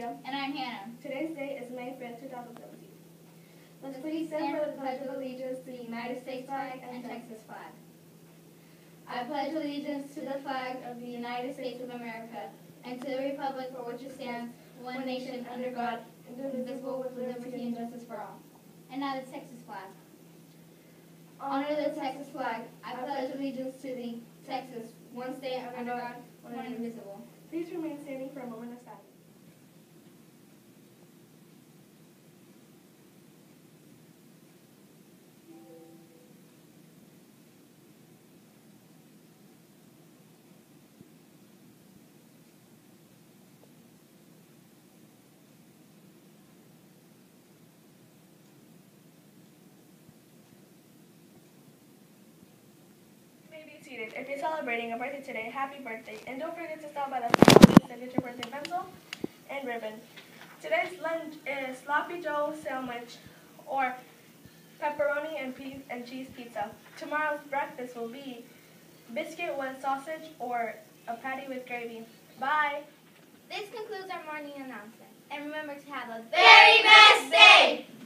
Abigail. And I'm Hannah. Today's date is May 5th, 2017. Let's please stand for the Pledge of Allegiance to the United States flag and Texas flag. I pledge allegiance to the flag of the United States of America and to the republic for which it stands, one nation under God, indivisible with liberty and justice for all. And now the Texas flag. Honor the Texas flag. I pledge allegiance to the Texas, one state under God, one indivisible. Please remain standing for a moment of silence. Be seated. If you're celebrating a birthday today, happy birthday. And don't forget to stop by the front office to get your birthday pencil and ribbon. Today's lunch is Sloppy Joe sandwich or pepperoni and cheese pizza. Tomorrow's breakfast will be biscuit with sausage or a patty with gravy. Bye! This concludes our morning announcement. And remember to have a very best day!